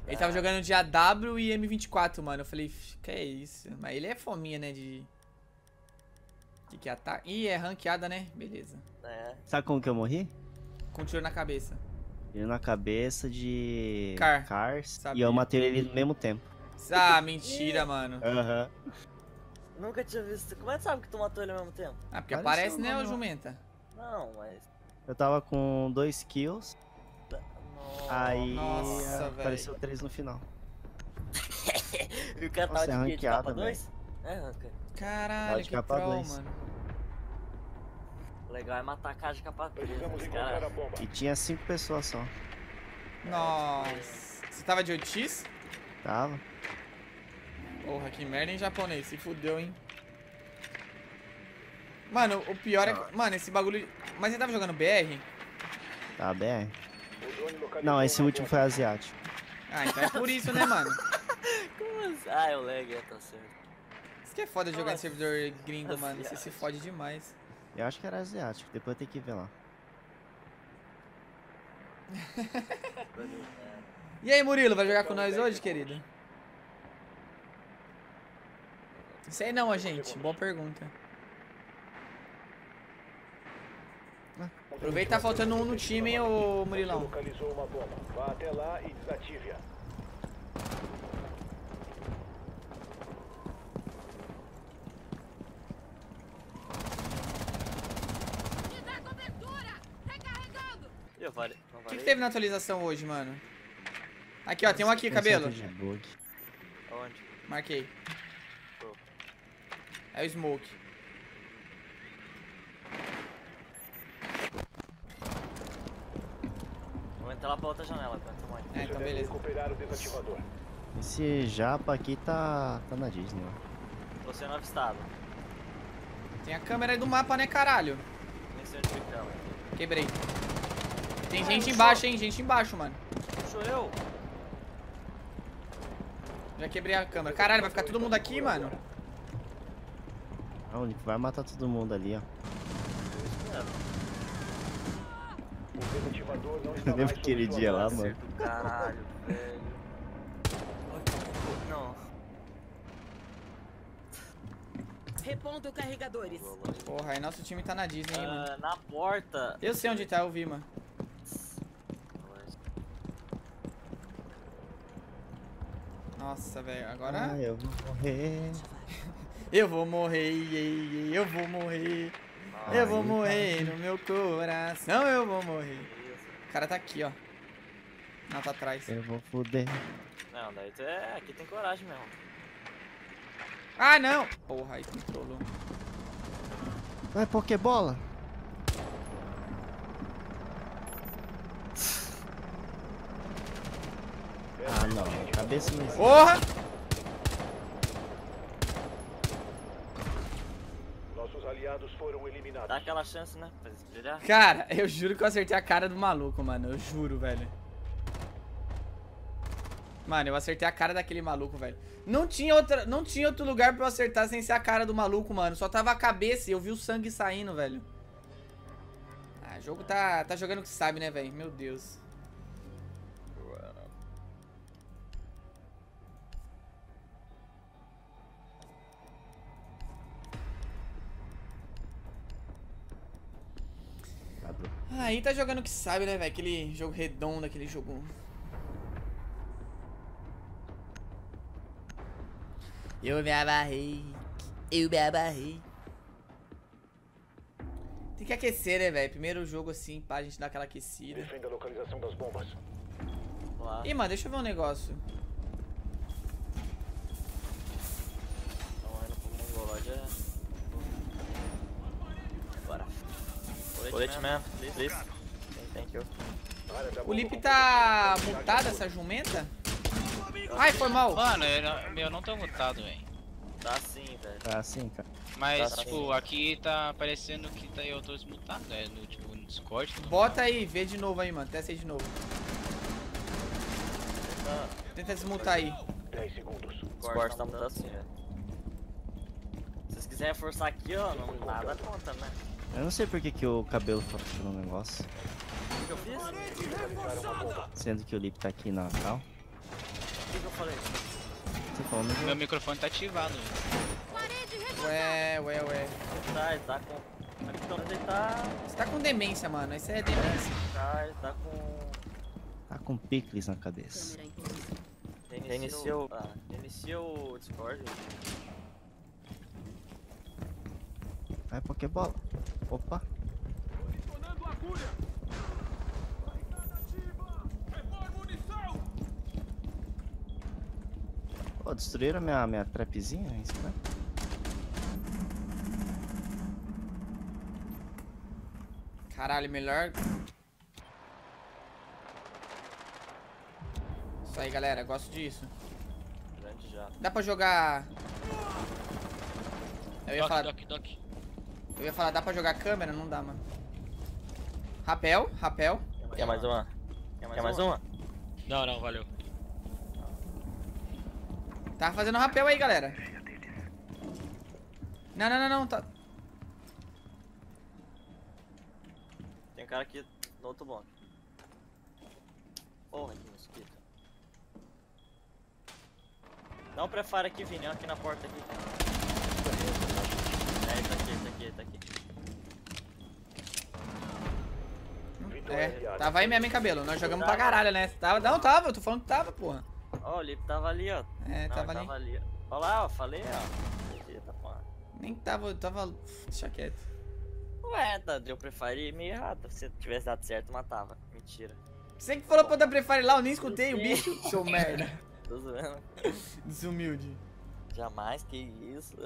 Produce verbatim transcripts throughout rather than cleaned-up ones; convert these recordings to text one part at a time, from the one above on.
Ele tava jogando de A W e M vinte e quatro, mano. Eu falei, que é isso? Mas ele é fominha, né, de... Que que ataca? Ih, é ranqueada, né? Beleza. É. Sabe como que eu morri? Com um tiro na cabeça. Tiro na cabeça de... Car. Cars. Sabia. E eu matei ele no mesmo tempo. Ah, mentira, mano. Aham. Nunca tinha visto. Como é que sabe que tu matou ele ao mesmo tempo? Ah, porque Pareceu, aparece, né, não, ô não. jumenta? Não, mas. Eu tava com dois kills. Nossa. Aí Nossa, apareceu três no final. E o cara Nossa, tava é de quê? De ranqueada, capa dois? É, ranca. Caralho, de que capa troll, dois. mano. O legal é matar a caixa de capa três. Precisamos Esse encontrar cara. a bomba. E tinha cinco pessoas só. Nossa. Você tava de oito x? Tava. Porra, que merda em japonês. Se fudeu, hein. Mano, o pior é que... Mano, esse bagulho... Mas você tava jogando B R? Tá, B R. O drone localizou Não, esse uma último bomba. foi asiático. Ah, então é por isso, né, mano? Como assim? Ah, é o lag, é, tá certo. Isso que é foda jogar em Nossa. servidor gringo, mano. Você se Asiático. fode demais. Eu acho que era asiático, depois tem que ver lá. E aí, Murilo, vai jogar com nós hoje, querido? Sei não, gente. Boa pergunta. Aproveita que tá faltando um no time, hein, ô Murilão. Localizou uma bomba. Vá até lá e desative-a. Me dá cobertura! Recarregando! E eu vale. Não O que, vale que teve na atualização hoje, mano? Aqui, ó. Tem um aqui, cabelo. De bug. Onde? Marquei. Tô. É o Smoke. Vou entrar lá pra outra janela, aguenta muito. É, então Você deve beleza. recuperar o desativador. Esse japa aqui tá, tá na Disney, ó. Você não avistado. Tem a câmera aí do mapa, né, caralho? Nem sei onde fica ela. Quebrei. Tem gente embaixo, hein? Gente embaixo, mano. Sou eu? Já quebrei a câmera. Caralho, vai ficar todo mundo aqui, mano? Não, ele vai matar todo mundo ali, ó. Eu espero. O desativador não está Lembra mais aquele sob sua dia lá, guarda. mano? Do caralho, velho. Não. Repondo carregadores. Porra, aí nosso time tá na Disney, hein, mano. Ah, na porta. Eu sei onde tá, eu vi, mano. Nossa, velho, agora... Ah, eu vou morrer. Eu vou morrer, iê, iê, eu vou morrer. Eu vou Ai, morrer no meu coração, eu vou morrer. O cara tá aqui, ó. Não, tá atrás. Eu vou foder. Não, daí tu é. Aqui tem coragem mesmo. Ah, não! Porra, aí controlou. Vai, Pokébola? Ah, não. Cabeça mesmo. Porra! Nossos aliados foram eliminados. Dá aquela chance, né? Pra brilhar. Cara, eu juro que eu acertei a cara do maluco, mano. Eu juro, velho. Mano, eu acertei a cara daquele maluco, velho. Não tinha, outra, não tinha outro lugar pra eu acertar sem ser a cara do maluco, mano. Só tava a cabeça e eu vi o sangue saindo, velho. Ah, o jogo tá, tá jogando o que sabe, né, velho? Meu Deus. Aí tá jogando o que sabe, né, velho? Aquele jogo redondo, aquele jogo... Eu me abarrei, eu me abarrei. Tem que aquecer, né, velho? Primeiro jogo assim, pá, a gente dá aquela aquecida. Defenda a localização das bombas. Lá. Ih, mano, deixa eu ver um negócio. Então indo pro Mongolode é. Bora. Colete mesmo, please. Thank you. Área da O bomba Lipe com tá proteção. mutada essa jumenta? Ai, foi mal. Mano, eu não, meu não tá mutado, velho. Tá sim, velho. Tá assim, cara. Mas, Tá tipo, sim. aqui tá aparecendo que tá eu tô desmutado, né? No, tipo, no Discord. tudo Bota aí, vê de novo aí, mano. Testa aí de novo. Ah, Tenta desmutar aí. dez segundos. o Discord tá mudando assim, velho. Se vocês quiserem forçar aqui, ó, não nada conta, né? Eu não sei por que, que o cabelo tá puxando um negócio. O que eu fiz? Localizaram uma bomba. Sendo que o Lip tá aqui na cal. que que eu falei? Você falou no Meu microfone tá ativado. Parede reforçada. Ué, ué, ué. Ele tá, ele tá com... Aqui pelo menos ele tá... Você tá com demência, mano. Isso é demência. Tá, ele tá com... Tá com picles na cabeça. Câmera em posição. Reiniciou... Ah, reiniciou o Discord. Vai, Pokébola. Opa. Pô, destruíram minha, minha trapzinha? Isso, né? Caralho, melhor... Isso aí, galera. Gosto disso. Grande já. Dá pra jogar... Eu ia Doc, falar... doc, doc. Eu ia falar, dá pra jogar câmera? Não dá, mano. Rapel, rapel. Quer mais uma? Quer mais, Quer mais uma? Não, não, valeu. Tá fazendo rapel aí, galera. Não, não, não, não. Tá... Tem um cara aqui no outro bloco. Porra, que mosquito. Dá um prefire aqui, Vini. Aqui na porta aqui. É, ele tá aqui, ele tá aqui, ele tá aqui. É, tava aí mesmo em cabelo. Nós jogamos pra caralho, né? Tava, não, tava. Eu tô falando que tava, porra. Ó, o Lip tava ali, ó. É, Não, tava ele ali. tava ali. Ó lá, ó, falei, ó. Eita, porra. Nem tava, tava... Deixa quieto. Ué, tá, deu prefire meio errado. Se tivesse dado certo, matava. Mentira. Você que falou pra eu dar prefire lá, eu nem escutei o bicho. Seu merda. Tô zoando. Desumilde. Jamais, que isso.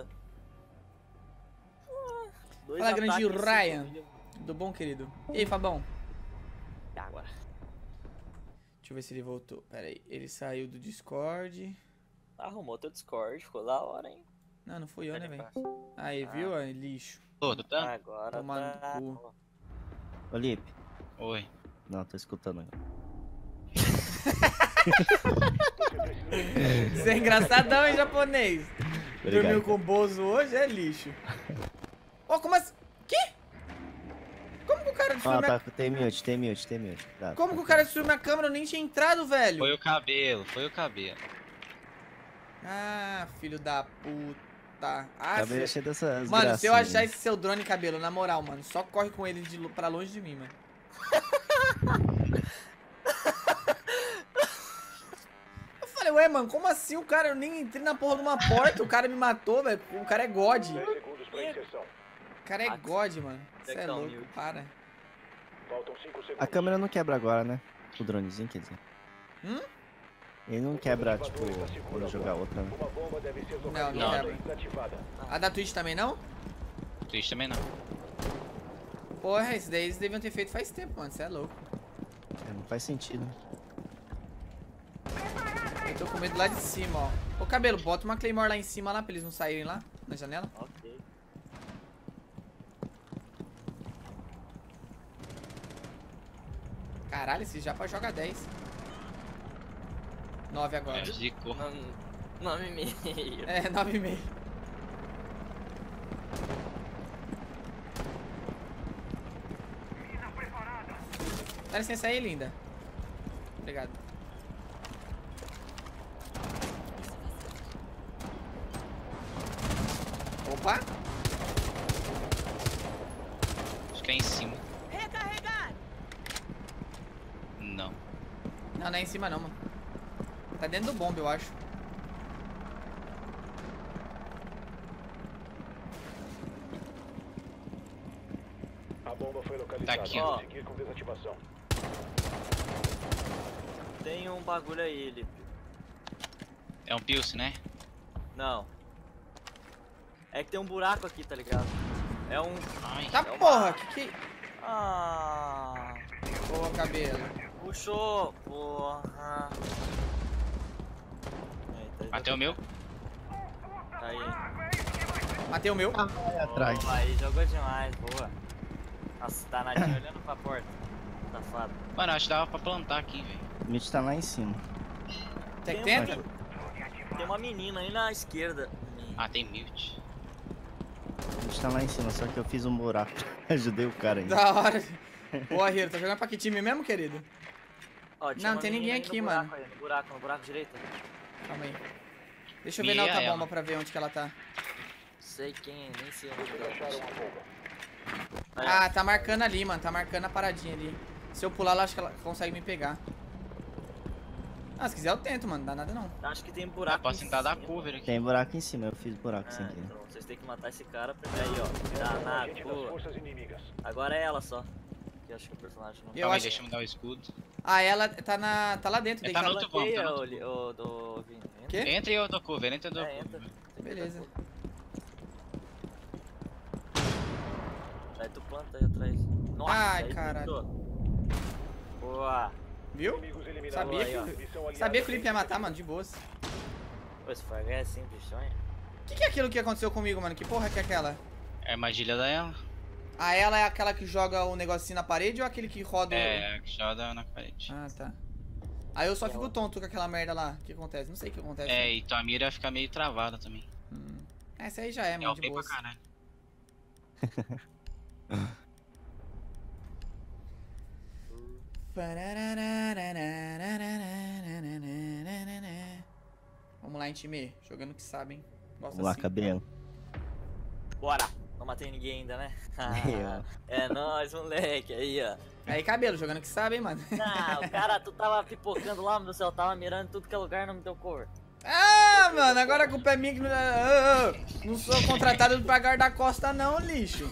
Ah, dois Fala, grande ataques, Ryan. cinco mil. Tudo bom, querido? E aí, Fabão? E agora? Deixa eu ver se ele voltou. Pera aí. Ele saiu do Discord. Arrumou teu Discord, ficou da hora, hein? Não, não fui eu, né, Pera aí, velho? parça. Aí, Ah. viu? Aí, lixo. Ô, tu tá? Agora Tomar no tá... cu. Ô, Lipe. Oi. Não, tô escutando agora. Você é engraçadão, hein, japonês? Obrigado, Dormiu cara. com o Bozo hoje, é lixo. Ó, como assim? Que? Como que o cara destruiu Ah, minha... tá. Tem mute, tem mute, tem mute. Dá, Como que o cara destruiu minha câmera? Eu nem tinha entrado, velho. Foi o cabelo, foi o cabelo. Ah, filho da puta. Ah, Acabei filho... achando essas Mano, se eu gracinhas. achar esse seu drone cabelo, na moral, mano, só corre com ele de, lo- pra longe de mim, mano. Eu falei, ué, mano, como assim o cara? Eu nem entrei na porra de uma porta, o cara me matou, velho. O cara é God. dez segundos para inserção. O cara é God, mano. Você é Deve tá louco, humilde. para. Faltam cinco segundos. A câmera não quebra agora, né? O dronezinho, quer dizer. Hum? Ele não quebra, tipo, quando jogar outra, né? Uma bomba deve ser Não, localizada não e quebra. desativada. A da Twitch também não? Twitch também não. Porra, isso daí eles deviam ter feito faz tempo, mano. Você é louco. É, não faz sentido. Eu tô com medo lá de cima, ó. Ô, cabelo, bota uma Claymore lá em cima lá pra eles não saírem lá, na janela. Ok. Caralho, esse japa joga dez. nove agora. É, zicou. Nome- Nome e meio. É, nove e meio. Dá licença aí, linda. Obrigado. Opa! Acho que é em cima. Recarregar! Não. Não, não é em cima não, mano. Tá dentro do bombe, eu acho. A bomba foi localizada. Tá aqui, ó. Seguir com desativação. Tem um bagulho aí, Lipe. É um Pilce, né? Não. É que tem um buraco aqui, tá ligado? É um... Ai. Tá É uma- porra, que que... Ah... Boa, cabelo. Puxou, porra. Eita, ele Até o meu. Tá aí. Matei o meu. Vai atrás. Boa, aí jogou demais, boa. Nossa, tá nadinho olhando pra porta. Safado. Mano, acho que dava pra plantar aqui, velho. O mute tá lá em cima. Você que Tem um- tenta? Tem uma menina aí na esquerda. Ah, tem mute. O mute tá lá em cima, só que eu fiz um buraco. Ajudei o cara ainda. Da hora. Boa, Hiro. Tá jogando pra que time mesmo, querido? Ó, tinha Não, uma tem menina ninguém aí no aqui, buraco mano. aí, no buraco, no buraco direito. Calma aí. Deixa eu ver na Mia outra ela. bomba pra ver onde que ela tá. Sei quem, nem sei onde Vocês acharam tá. uma bomba. Aí, ó. Ah, tá marcando ali, mano. Tá marcando a paradinha ali. Se eu pular lá, acho que ela consegue me pegar. Ah, se quiser eu tento, mano. Não dá nada não. Acho que tem Eu buraco posso em tentar dar cima. cover aqui. Tem buraco em cima, eu fiz buraco sem Ah, querer. então vocês têm que matar esse cara pra aí, ó. É Tá um na agente das boa. forças inimigas. Agora é ela só. Que eu acho que o personagem não Eu Calma aí, acho- deixa eu me dar o escudo. Ah, ela tá, na, tá lá dentro. É, deitada. tá no outro bomb, tá no outro Bloqueia, ô, ô, ô, Vini. Entra. Quê? Entra e eu dou cover, entra e eu dou É, entra. cover. Beleza. Aí tu planta aí atrás. Nossa, Ai, aí caralho. tentou. Boa. Viu? Inimigos eliminados. Sabia aí, ó. que, Missão aliada sabia que o Felipe ia sem matar, mano. De boas. Pô, esse F H é simples, sonho. O que, que é aquilo que aconteceu comigo, mano? Que porra que é aquela? É a armadilha da ela. Ah, ela é aquela que joga o negocinho na parede ou aquele que roda o... É, a que joga na parede. Ah, tá. Aí eu só fico tonto com aquela merda lá. O que acontece? Não sei o que acontece. É, e tua mira fica meio travada também. Hum. Essa aí já é, É mano, o de pra boas. caralho. Vamos lá, em time. Jogando que sabem. Gosto Vamos lá, assim. cabelo. Bora. Não matei ninguém ainda, né? Aí, ó. É nóis, moleque. Aí, ó. Aí, cabelo, jogando que sabem, mano. Ah, o cara, tu tava pipocando lá no céu, tava mirando em tudo que é lugar, não me deu cor. Ah, mano, agora a culpa é minha que não... Ah, ah, não sou contratado pra guarda-costa não, lixo.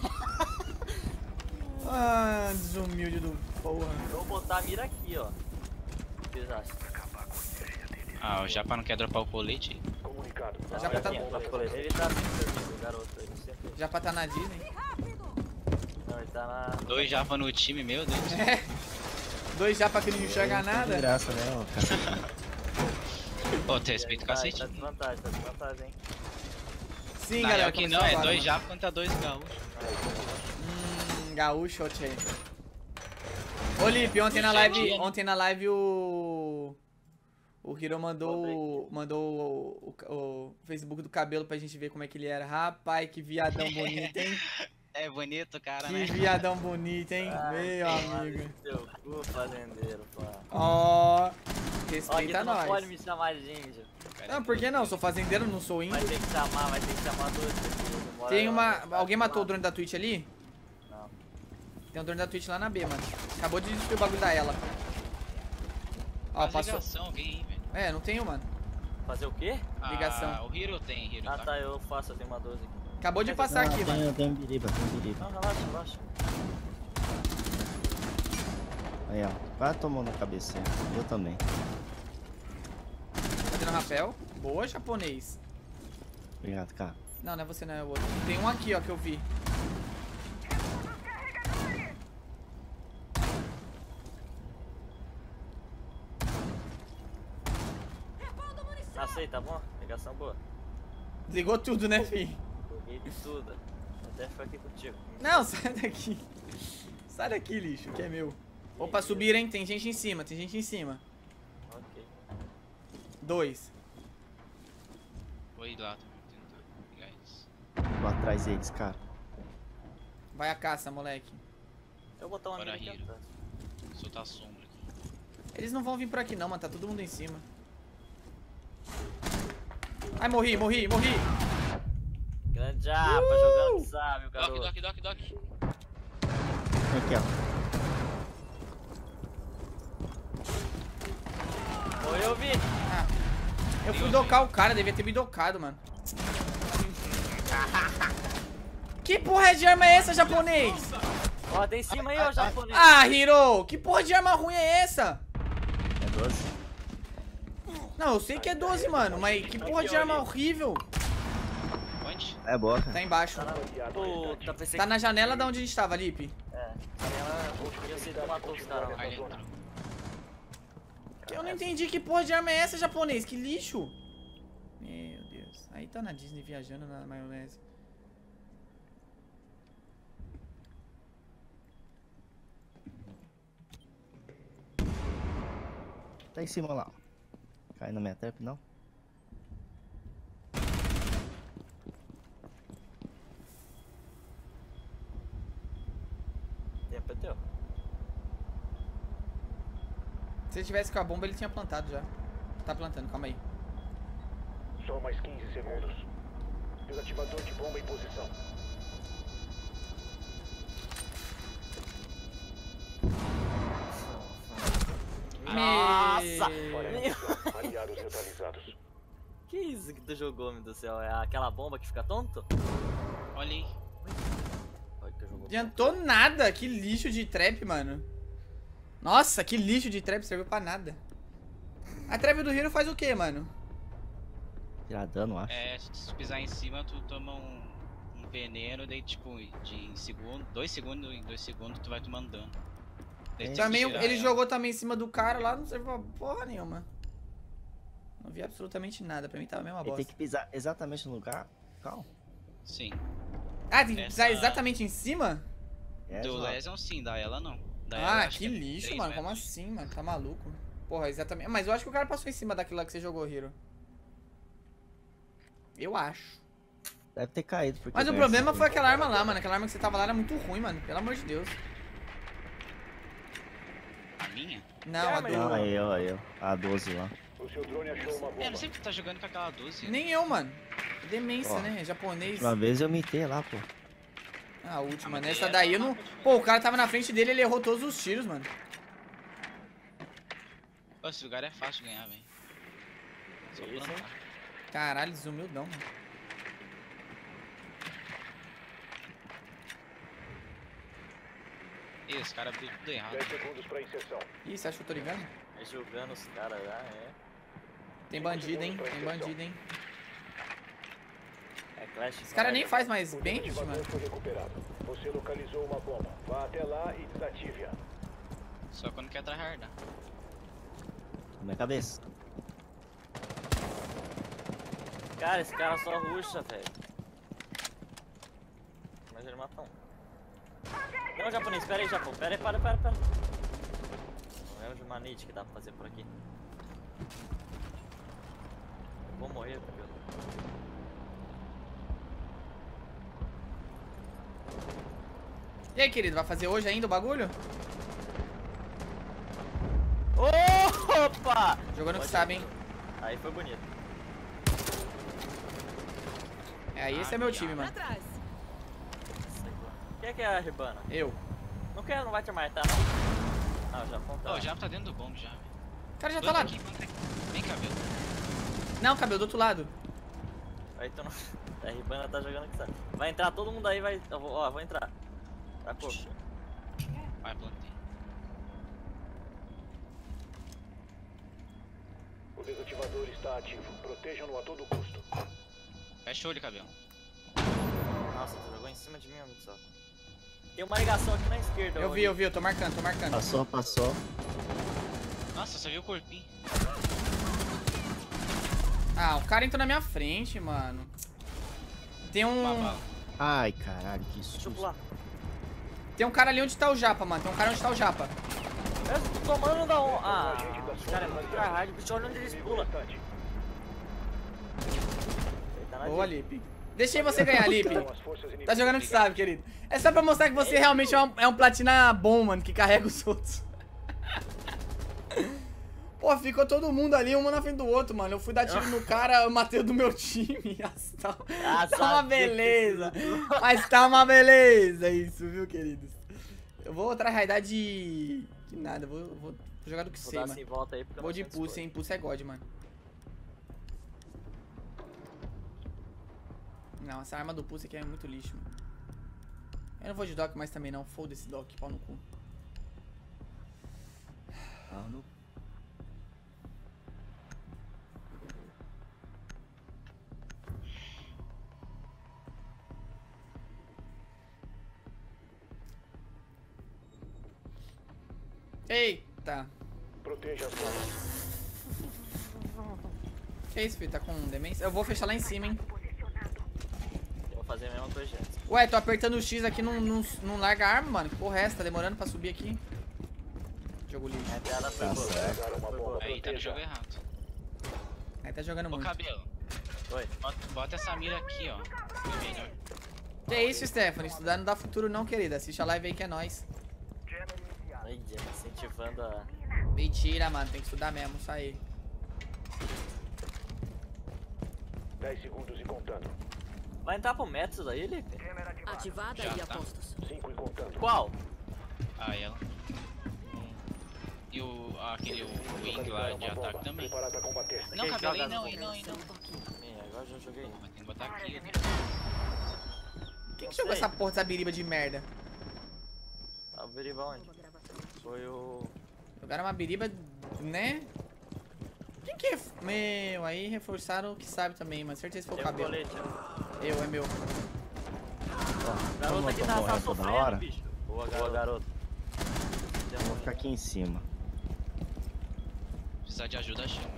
Ah, desumilde do porra. Eu vou botar a mira aqui, ó. O que vocês acham? Ah, o Japa não quer dropar o colete? Comunicado. Já Já pra tá- Ele tá sempre dormindo, o garoto. Ele sempre... Já pra tá na Disney. Não, ele tá na... Dois Japa no time, meu Deus. É. Dois já pra que não enxerga De nada. graça, né, ó, cara? Pô, tem respeito o Tá, cacete. tá de vantagem, tá de vantagem, hein? Sim, Na galera. real que começou não, é agora, dois mano. Japa contra dois gaúchos. Hum, gaúcho, tchê. Ô, Lipe, ontem na live, ontem na live o... O Hiro mandou, mandou o, o, o Facebook do cabelo pra gente ver como é que ele era. Rapaz, que viadão bonito, hein? É bonito, cara, Que né? viadão bonito, hein? Ah, Meu amigo. Seu cu, fazendeiro, pô. Ó, Ó, aqui respeita tu não pode nós. me chamar de índio. Não, por que não? Sou fazendeiro, não sou Vai índio. ter que chamar, vai ter que chamar dois. porque eu moro Tem lá, uma... tá Alguém matou o chamado. drone da Twitch ali? Não. Tem um drone da Twitch lá na B, mano. Acabou de destruir o bagulho da ela. Ó, Faz passou... ligação, alguém aí, velho. É, não tenho, mano. Fazer o quê? Ligação. Ah, o Hero tem, Hero, Ah tá? tá, eu faço, eu tenho uma doze aqui. Acabou de passar Não, aqui, tem, mano. tem um biriba, tem um biriba. Não, relaxa, relaxa. Aí, ó. Quase tomou na cabeça. Eu também. Fazendo rapel. Boa, japonês. Obrigado, cara. Não, não é você, não é o outro. Tem um aqui, ó, que eu vi. Aceita, tá bom? Ligação boa. Desligou tudo, né, fi? Joguei de tudo. Até ficar aqui contigo. Não, sai daqui. Sai daqui, lixo, que é meu. Opa, subiram, hein? Tem gente em cima, tem gente em cima. Ok. Vou Dois. ir lá também, tentar pegar eles. Vou atrás deles, cara. Vai a caça, moleque. Eu vou botar uma Bora, mira aqui Hiro. atrás. Soltar a sombra aqui. Eles não vão vir por aqui não, mano. Tá todo mundo em cima. Ai, morri, morri, morri. Grande japa, jogando que sabe, o Doc, garoto. doc, doc, doc. Aqui, ó. Morreu, Vi. Ah, eu fui docar o cara, devia ter me docado, mano. Que porra de arma é essa, japonês? Ó, tem em cima aí, ó, japonês. Ah, Hiro, que porra de arma ruim é essa? É doze. Não, eu sei que é doze, mano, mas que porra de arma horrível. Onde? É boa, cara. Tá embaixo. Puta, pensei Tá na janela da onde a gente tava, Lipe. que... É, ela... Eu sei que tu matou os caras. Aí ele entrou. Que eu não entendi que porra de arma é essa, japonês. Que lixo. Meu Deus. Aí tá na Disney viajando na maionese. Tá em cima lá. Cai na minha trap, não? Tempo é teu. Se ele tivesse com a bomba, ele tinha plantado já. Tá plantando, calma aí. Só mais quinze segundos. Desativador de bomba em posição. Nossa! Me- Aliados neutralizados. Que isso que tu jogou, meu Deus do céu? É aquela bomba que fica tonto? Olha aí. Olha que jogou. Adiantou nada. Que lixo de trap, mano. Nossa, que lixo de trap. Serviu pra nada. A trap do Hero faz o quê, mano? Tirar dano, acho. É, se tu pisar em cima, tu toma um, um veneno, daí tipo, de em segundo, dois segundos, em dois segundos tu vai tomando dano. Daí tu tem que Também, tirar ele ela. jogou também em cima do cara lá. Não serviu pra porra nenhuma. Não vi absolutamente nada. Pra mim tava a mesma Ele bosta. tem que pisar exatamente no lugar. Calma. Sim. Ah, tem que Essa- pisar exatamente em cima? É, Do exato. Lesion sim, da ela não. Da ela, Ah, acho que é lixo, três mano. Como metros. assim, mano? Tá maluco? Porra, exatamente. Mas eu acho que o cara passou em cima daquilo lá que você jogou, Hero. Eu acho. Deve ter caído. Porque Mas o ganha problema essa foi coisa. aquela arma lá, mano. Aquela arma que você tava lá era muito ruim, mano. Pelo amor de Deus. A minha? Não, a Não, do... aí eu, aí eu. A doze lá. O seu drone achou uma É, bomba. não sei porque tu tá jogando com aquela doze. Nem eu, mano. Demência, Ó. né? Japonês. Uma vez eu mitei lá, pô. A última, Ah, nessa mas daí eu é não... uma- Pô, o cara tava na frente dele, ele errou todos os tiros, mano. Pô, esse lugar é fácil de ganhar, velho. Só Isso, hein? plantar. Caralho, desumildão, mano. Ih, esse cara abriu tudo errado. dez segundos para inserção. Ih, você acha que eu tô ligando? É jogando os caras já, é. Tem bandido, hein? Tem bandido, hein? É Clash. Esse cara nem faz mais O bench, desativador mano. foi recuperado. Você localizou uma bomba. Vá até lá e desative-a. Só quando quer tryhardar. Na minha cabeça. Cara, esse cara só ruxa, velho. Mas ele mata um. Não, japonês, pera aí, Japão. Pera aí, para, para, para. Não é o de manite que dá pra fazer por aqui. Eu vou morrer, porque eu... E aí, querido, vai fazer hoje ainda o bagulho? Opa! Jogando que Pode- sabe, hein? Aí foi bonito. É, aí esse é meu time, Pra mano. trás. Quem é que é a Ribana? Eu. Não quer, não vai te matar, não. Ah, o Japão tá. Ó, o Japa tá dentro do bomb já, velho. O cara já tá Planta lá. aqui, planta aqui. Vem, cabelo. Não, cabelo, do outro lado. Aí tu não... A Ribana tá jogando que sabe. Vai entrar todo mundo aí, vai... Eu vou... Ó, vou entrar. Tá pouco. Vai, plantei. O desativador está ativo. Protejam-no a todo custo. Fecha o olho, cabelo. Nossa, tu jogou em cima de mim, amigo só. Tem uma ligação aqui na esquerda. Eu vi, eu vi, eu tô marcando, tô marcando. Passou, passou. Nossa, você viu o corpinho. Ah, o cara entrou na minha frente, mano. Tem Uma um... bala. Ai, caralho, que Deixa eu susto. pular. Tem um cara ali onde tá o Japa, mano. Tem um cara onde tá o Japa. Eu tô tomando da on... Ah, esse cara é muito tryhard. Bicho, olha onde eles pulam. Restante. Ele tá na Boa, direita. Lipe. Deixei você ganhar, Lipe. São as forças Tá inimigas. jogando que sabe, querido. É só pra mostrar que você realmente é um, é um platina bom, mano, que carrega os outros. Pô, ficou todo mundo ali, um na frente do outro, mano. Eu fui dar tiro no cara, eu matei o do meu time. Tá, Ah, tá uma sabia que beleza. isso- Mas tá uma beleza isso, viu, queridos? Eu vou tryhardar de... de nada, eu vou, eu vou jogar do que Vou sei, dar mano. assim volta aí porque eu Vou não de sei pulse, escolher. hein? Pulse é God, mano. Não, essa arma do pulse aqui é muito lixo, mano. Eu não vou de dock mais também não. Foda-se dock, pau no cu. Ah, no... Eita. Proteja as bombas. Que isso, filho? Tá com demência? Eu vou fechar lá em cima, hein? Eu vou fazer a mesma coisa antes. Ué, tô apertando o X aqui, não, não, não larga a arma, mano. Que porra é essa? Tá demorando pra subir aqui. Jogo lixo. A piada foi Tá boa. certo. Pegaram uma Foi bomba. boa. Aí, tá no Proteja. jogo errado. Aí tá jogando Ô, muito. cabelo. Oi. Bota, bota essa mira aqui, ó. É melhor. Que isso, Stephanie? Estudar não dá futuro não, querida. Assiste a live aí que é nóis. Aí, incentivando a... Mentira, mano. Tem que estudar mesmo, isso aí. dez segundos e contando. Vai entrar pro Metros aí, Lipe? Ativada Já e tá. apostos. cinco e contando. Qual? Ah, ela. E o. aquele o Wing lá de ataque também. Preparado pra combater. Não, Quem cabelo aí joga não, no- aí não, aí não. Ih, agora já joguei. Mas tem que botar aqui, né? Quem que Não jogou sei. essa porra dessa biriba de merda? Ah, o Beriba onde? Foi o... Jogaram uma biriba, né? Quem que é? Meu, aí reforçaram o que sabe também, mano. Certeza que foi o Tem um cabelo. colete, né? Eu, é meu. Ó, Garota como aqui eu tô tá, tá morrendo toda sofrendo, hora, bicho. Boa, garoto. Boa, garoto. eu vou ficar aqui em cima. Precisar de ajuda, chama.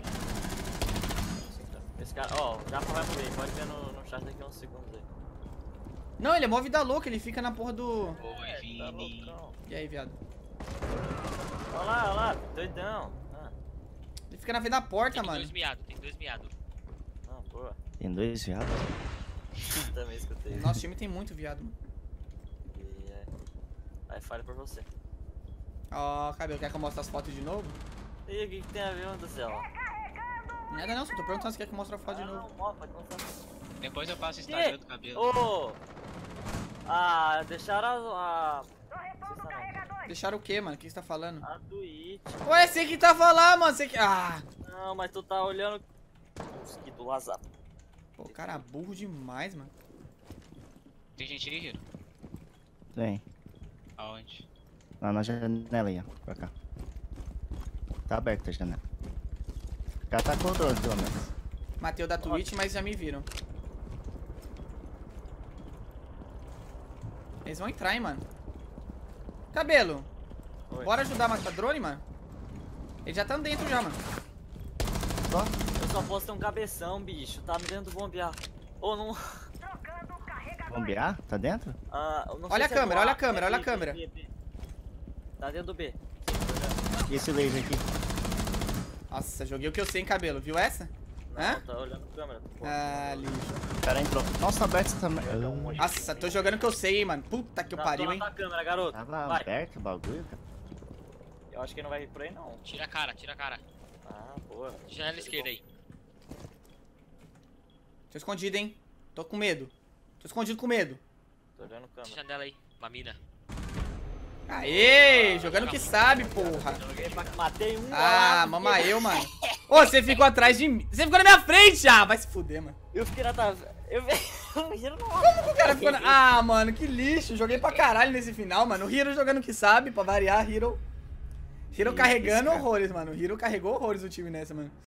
Esse cara, ó, já vai morrer. Pode ver no, no chat daqui a uns segundos aí. Não, ele é mó vida louca, ele fica na porra do... Oi, Tá Vini. loucão. E aí, viado? Olha lá, olha lá, doidão. Ah, Ele fica na frente da porta, Tem mano. dois miados, tem dois miados. não, boa. Tem dois viados. Também escutei. Nosso time tem muito viado, mano. E é... Aí falha por você. Ó, cabelo, quer que eu mostre as fotos de novo? E o que, que tem a ver, meu Deus do céu? Nada não, só tô perguntando se quer que eu mostre a foto de Ah, novo. não, ó, pode mostrar. Depois eu passo o Instagram do cabelo. Ô! Ah, deixaram a... a... Vocês Deixaram o quê, mano? O que você tá falando? sabem, a Twitch. Ué, você que tá falando, mano. Você que... Ah! Não, mas tu tá olhando... Mosquito WhatsApp. Pô, cara burro demais, mano. Tem gente aí, Hiro? Tem. Aonde? Lá na janela aí, ó. Pra cá. Tá aberta a janela. O cara tá com o drone, pelo menos. Matei o da Twitch, mas já me viram. Eles vão entrar, hein, mano. Cabelo, Oi. bora ajudar a matar drone, mano? Eles já estão dentro já, mano. Só? Eu só posso ter um cabeção, bicho. Tá me dentro do bombear. Ou não... Bombear? Tá dentro? Ah, eu não Olha sei a se é câmera, do olha a câmera, é olha a B, câmera. B, B, B. Tá dentro do B. E esse laser aqui? Nossa, joguei o que eu sei em cabelo, viu essa? Não, Hã? tá olhando a câmera. Pô. Ah, lixo. O cara entrou. Nossa, aberto também. Nossa, tô jogando o que eu sei, hein, mano. Puta que Tá, pariu, tô hein. na tua câmera, garoto. Tava Vai. aberto o bagulho, cara. Eu acho que não vai vir por aí, não. Tira a cara, tira a cara. Ah, boa. Janela esquerda aí. Tô escondido, hein. Tô com medo. Tô escondido com medo. Tô olhando a câmera. Janela aí, uma mina. Aê, jogando o que sabe, porra. Joguei pra... Matei um. Ah, lá, mama eu, mano. Ô, você ficou atrás de mim. Você ficou na minha frente já. Vai se fuder, mano. Eu fiquei na tua... Eu vi... O Hiro não... O cara ficou na... Ah, mano, que lixo. Joguei pra caralho nesse final, mano. O Hiro jogando o que sabe, pra variar, Hiro. Hiro carregando horrores, mano. O Hiro carregou horrores o time nessa, mano.